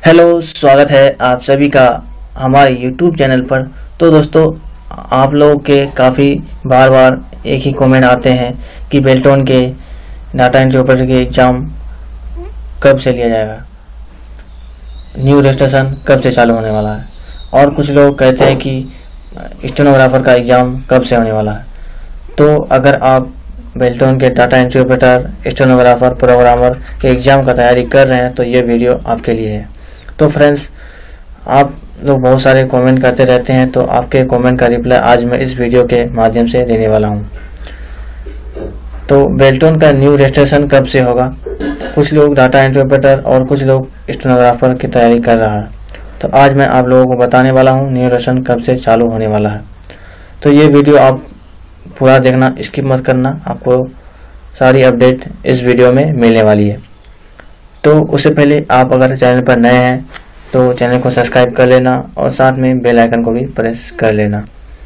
Hello, स्वागत है आप सभी का हमारे YouTube चैनल पर। तो दोस्तों, आप लोगों के काफ़ी बार एक ही कमेंट आते हैं कि बेल्टोन के डाटा एंट्री ऑपरेटर के एग्ज़ाम कब से लिया जाएगा, न्यू रजिस्ट्रेशन कब से चालू होने वाला है, और कुछ लोग कहते हैं कि स्टेनोग्राफर का एग्ज़ाम कब से होने वाला है। तो अगर आप बेल्टोन के data entry operator, stenographer, programmer के एग्ज़ाम का तैयारी कर रहे हैं तो ये वीडियो आपके लिए है। तो फ्रेंड्स, आप लोग बहुत सारे कमेंट करते रहते हैं, तो आपके कमेंट का रिप्लाई आज मैं इस वीडियो के माध्यम से देने वाला हूं। तो बेल्टोन का न्यू रजिस्ट्रेशन कब से होगा, कुछ लोग डाटा एंट्री ऑपरेटर और कुछ लोग स्टेनोग्राफर की तैयारी कर रहा है। तो आज मैं आप लोगों को बताने वाला हूं न्यू रजिस्ट्रेशन कब से चालू होने वाला है। तो ये वीडियो आप पूरा देखना, स्किप मत करना, आपको सारी अपडेट इस वीडियो में मिलने वाली है। तो उससे पहले आप अगर चैनल पर नए हैं तो चैनल को सब्सक्राइब कर लेना और साथ में बेल आइकन को भी प्रेस कर लेना।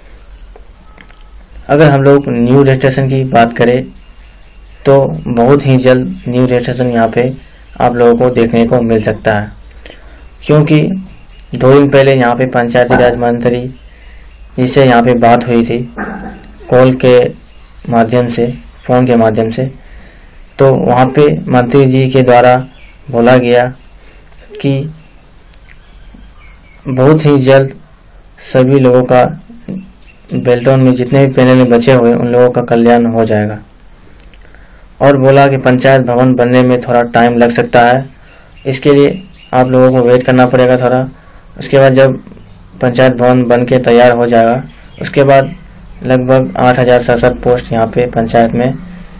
अगर हम लोग न्यू रजिस्ट्रेशन की बात करें तो बहुत ही जल्द न्यू रजिस्ट्रेशन यहाँ पे आप लोगों को देखने को मिल सकता है, क्योंकि 2 दिन पहले यहाँ पे पंचायती राज मंत्री जिससे यहाँ पे बात हुई थी कॉल के माध्यम से, फ़ोन के माध्यम से, तो वहाँ पे मंत्री जी के द्वारा बोला गया कि बहुत ही जल्द सभी लोगों का बेल्टोन में जितने भी पैनल में बचे हुए उन लोगों का कल्याण हो जाएगा, और बोला कि पंचायत भवन बनने में थोड़ा टाइम लग सकता है, इसके लिए आप लोगों को वेट करना पड़ेगा थोड़ा। उसके बाद जब पंचायत भवन बन के तैयार हो जाएगा, उसके बाद लगभग 8,067 पोस्ट यहाँ पे पंचायत में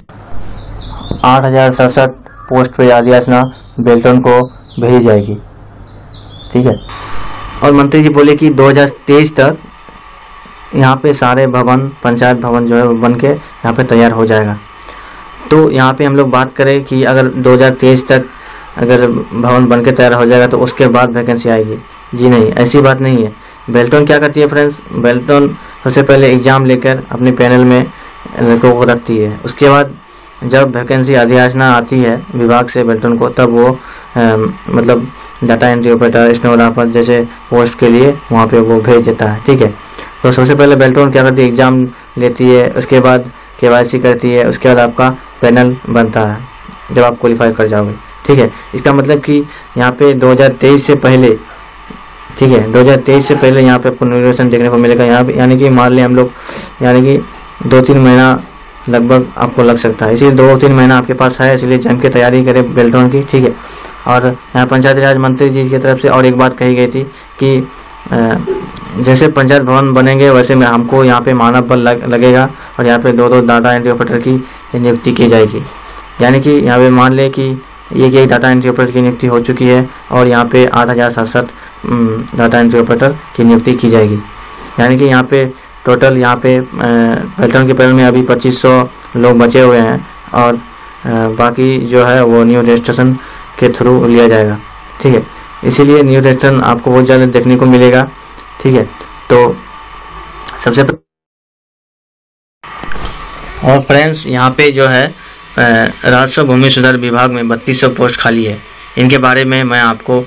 8,067 पोस्ट पे याचना बेल्टोन को भेजी जाएगी। ठीक है, और मंत्री जी बोले कि 2023 तक यहाँ पे सारे भवन, पंचायत भवन जो है वो बन के यहाँ पे तैयार हो जाएगा। तो यहाँ पे हम लोग बात करें कि अगर 2023 तक अगर भवन बन के तैयार हो जाएगा तो उसके बाद वैकेंसी आएगी। जी नहीं, ऐसी बात नहीं है। बेल्टोन क्या करती है फ्रेंड्स, बेल्टोन सबसे पहले एग्ज़ाम लेकर अपने पैनल में लड़कों को रखती है। उसके बाद जब वैकेंसी अधियाचना आती है विभाग से बेल्टोन को, तब वो मतलब डाटा एंट्री ऑपरेटर, स्टेनोग्राफर जैसे पोस्ट के लिए वहाँ पे वो भेज देता है। ठीक है, तो सबसे पहले बेल्टोन क्या करती है, एग्ज़ाम लेती है, उसके बाद KYC करती है, उसके बाद आपका पैनल बनता है जब आप क्वालिफाई कर जाओगे। ठीक है, इसका मतलब कि यहाँ पे 2023 से पहले, ठीक है, 2023 से पहले यहाँ पे पुनर्निर्वाचन देखने को मिलेगा। यहाँ पे यानी कि मान लें हम लोग, यानी कि 2-3 महीना लगभग आपको लग सकता है। इसीलिए 2-3 महीना आपके पास है, इसलिए जम के तैयारी करें बेल्टोन की। ठीक है, और यहाँ पंचायती राज मंत्री जी की तरफ से और एक बात कही गई थी कि जैसे पंचायत भवन बनेंगे वैसे में हमको यहाँ पे मानव बल लगेगा, और यहाँ पे 2-2 डाटा एंट्री ऑपरेटर की नियुक्ति की जाएगी। यानी कि यहाँ पे मान लें कि एक डाटा एंट्री ऑपरेटर की नियुक्ति हो चुकी है और यहाँ पे 8,067 डाटा एंट्री ऑपरेटर की नियुक्ति की जाएगी। यानी कि यहाँ पे टोटल यहाँ पे बेल्टोन के पैनल में अभी 2500 लोग बचे हुए हैं, और बाकी जो है वो न्यू रजिस्ट्रेशन के थ्रू लिया जाएगा। ठीक है, इसीलिए न्यू रजिस्ट्रेशन आपको बहुत ज़्यादा देखने को मिलेगा। ठीक है, तो सबसे और फ्रेंड्स, यहाँ पे जो है राजस्व भूमि सुधार विभाग में 3200 पोस्ट खाली है। इनके बारे में मैं आपको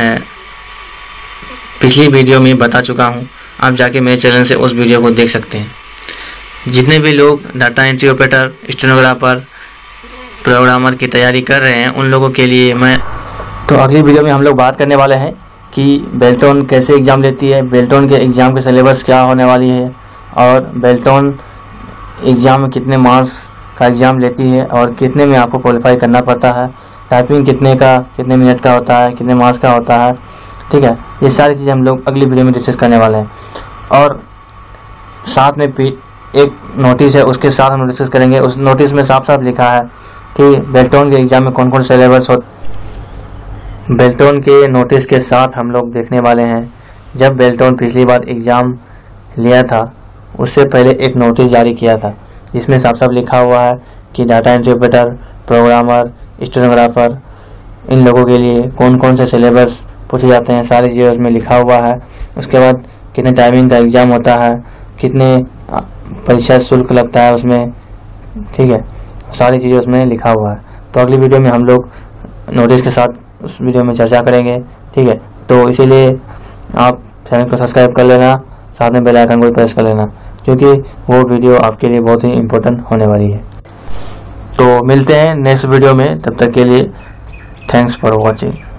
पिछली वीडियो में बता चुका हूँ, आप जाके मेरे चैनल से उस वीडियो को देख सकते हैं। जितने भी लोग data entry operator, stenographer, programmer की तैयारी कर रहे हैं उन लोगों के लिए मैं तो अगली वीडियो में हम लोग बात करने वाले हैं कि बेल्टोन कैसे एग्ज़ाम लेती है, बेल्टोन के एग्ज़ाम के सिलेबस क्या होने वाली है, और बेल्टोन एग्ज़ाम में कितने मार्क्स का एग्ज़ाम लेती है और कितने में आपको क्वालिफाई करना पड़ता है, टाइपिंग कितने मिनट का होता है, कितने मार्क्स का होता है। ठीक है, ये सारी चीज़ें हम लोग अगली वीडियो में डिस्कस करने वाले हैं, और साथ में एक नोटिस है उसके साथ हम डिस्कस करेंगे। उस नोटिस में साफ साफ लिखा है कि बेल्टोन के एग्ज़ाम में कौन कौन सिलेबस हो। बेल्टोन के नोटिस के साथ हम लोग देखने वाले हैं, जब बेल्टोन पिछली बार एग्ज़ाम लिया था उससे पहले एक नोटिस जारी किया था जिसमें साफ साफ लिखा हुआ है कि data entry operator, programmer, stenographer, इन लोगों के लिए कौन कौन से सिलेबस पूछे जाते हैं, सारी चीज़ें उसमें लिखा हुआ है। उसके बाद कितने टाइमिंग का एग्ज़ाम होता है, कितने परीक्षा शुल्क लगता है उसमें। ठीक है, सारी चीज़ें उसमें लिखा हुआ है। तो अगली वीडियो में हम लोग नोटिस के साथ उस वीडियो में चर्चा करेंगे। ठीक है। तो इसीलिए आप चैनल को सब्सक्राइब कर लेना, साथ में बेल आइकन को प्रेस कर लेना, क्योंकि वो वीडियो आपके लिए बहुत ही इम्पोर्टेंट होने वाली है। तो मिलते हैं नेक्स्ट वीडियो में, तब तक के लिए थैंक्स फॉर वॉचिंग।